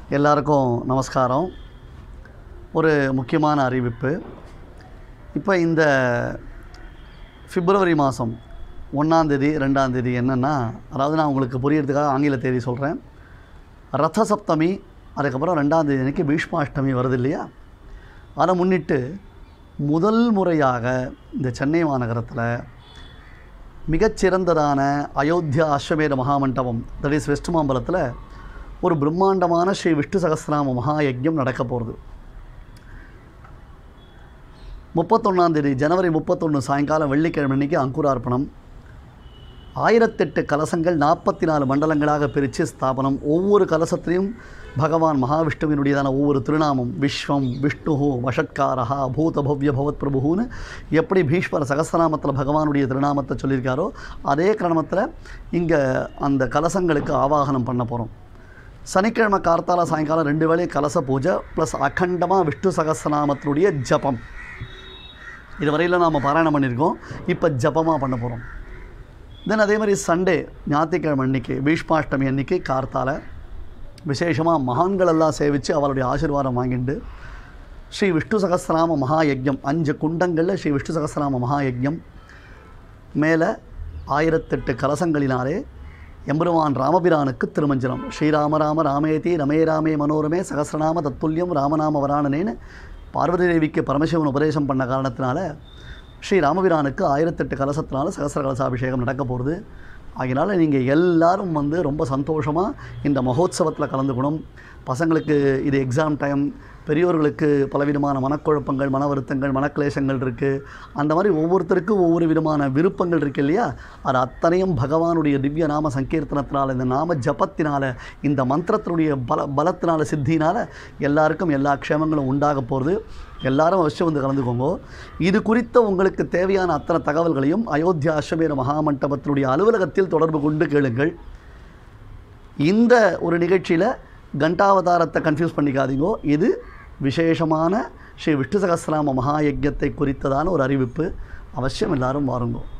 எல்லாருக்கும் நமஸ்காரம். ஒரு முக்கியமான அறிவிப்பு. இப்போ இந்த பிப்ரவரி மாதம் 1ஆம் தேதி 2ஆம் தேதி என்னென்னா, அதாவது நான் உங்களுக்கு புரியறதுக்காக ஆங்கில தேதி சொல்கிறேன். ரத சப்தமி, அதுக்கப்புறம் 2ஆம் தேதி அன்றைக்கி பீஷ்மாஷ்டமி வருது இல்லையா? அதை முன்னிட்டு முதல் முறையாக இந்த சென்னை மாநகரத்தில் மிகச்சிறந்ததான Ayodhya Ashwamedha Mahamandapam, that is West மாம்பலத்தில் ஒரு பிரம்மாண்டமான ஸ்ரீ விஷ்ணு சகஸ்ரநாம மகா யஜ்ஞம் நடக்க போகிறது. 31ஆம் தேதி ஜனவரி 31 சாயங்காலம் வெள்ளிக்கிழமை அன்றைக்கி அங்குரார்ப்பணம். 1008 கலசங்கள் 44 மண்டலங்களாக பிரித்து ஸ்தாபனம். ஒவ்வொரு கலசத்திலையும் பகவான் மகாவிஷ்ணுவினுடையதான ஒவ்வொரு திருநாமம், விஸ்வம் விஷ்ணு வஷட்காரா பூதபவ்ய பவத் பிரபுன்னு எப்படி பீஷ்மர சகஸ்ரநாமத்தில் பகவானுடைய திருநாமத்தை சொல்லியிருக்காரோ அதே கிரமத்தில் இங்கே அந்த கலசங்களுக்கு ஆவாகனம் பண்ண போகிறோம். சனிக்கிழமை கார்த்தால சாயங்காலம் 2 வேளை கலச பூஜை ப்ளஸ் அகண்டமாக விஷ்ணு சகஸ்ரநாமத்தினுடைய ஜபம். இதுவரையில் நாம் பாராயணம் பண்ணியிருக்கோம், இப்போ ஜபமாக பண்ண போகிறோம். தென் அதே மாதிரி சண்டே ஞாயிற்றுக்கிழமை அன்றைக்கி பீஷ்மாஷ்டமி அன்றைக்கி கார்த்தால விசேஷமாக மகான்களெல்லாம் சேவித்து அவருடைய ஆசீர்வாதம் வாங்கிட்டு ஸ்ரீ விஷ்ணு சகஸ்ரநாம மகா யஜ்ஞம் 5 குண்டங்களில் ஸ்ரீ விஷ்ணு சகஸ்ரநாம மகா யஜ்ஞம் மேலே 1008 கலசங்களினாலே எம்பெருமான் ராமபிரானுக்கு திருமஞ்சனம். ஸ்ரீராம ராம ராமேதி ரமே ராமே மனோரமே சகஸ்ரநாம தத்துல்யம் ராமநாம வராணனேன்னு பார்வதி தேவிக்கு பரமசிவன் உபதேசம் பண்ண காரணத்தினால ஸ்ரீ ராமபிரானுக்கு 1008 கலசத்தினால சகஸ்ர கலசாபிஷேகம் நடக்க போகிறது. ஆகினால நீங்கள் எல்லாரும் ரொம்ப சந்தோஷமாக இந்த மகோத்சவத்தில் கலந்துக்கணும். பசங்களுக்கு இது எக்ஸாம் டைம், பெரியோர்களுக்கு பலவிதமான மனக்குழப்பங்கள், மன வருத்தங்கள், மனக்லேசங்கள் இருக்குது. அந்த மாதிரி ஒவ்வொருத்தருக்கும் ஒவ்வொரு விதமான விருப்பங்கள் இருக்குது இல்லையா? அது அத்தனையும் பகவானுடைய திவ்ய நாம சங்கீர்த்தனத்தினால், இந்த நாம ஜபத்தினால், இந்த மந்திரத்தினுடைய பலத்தினால சித்தினால் எல்லாருக்கும் எல்லா க்ஷேமங்களும் உண்டாக போகிறது. எல்லாரும் அவசியம் கலந்துக்கோங்க. இது குறித்த உங்களுக்கு தேவையான அத்தனை தகவல்களையும் அயோத்தியா அஸ்வமேத மகாமண்டபத்தினுடைய அலுவலகத்தில் தொடர்பு கொண்டு கேளுங்கள். இந்த ஒரு நிகழ்ச்சியில் கண்டாவதாரத்தை கன்ஃபியூஸ் பண்ணிக்காதீங்கோ. இது விசேஷமான ஸ்ரீ விஷ்ணு சகஸ்ரநாம மகா யஜ்ஞத்தை குறித்ததான ஒரு அறிவிப்பு. அவசியம் எல்லாரும் வாருங்கோ.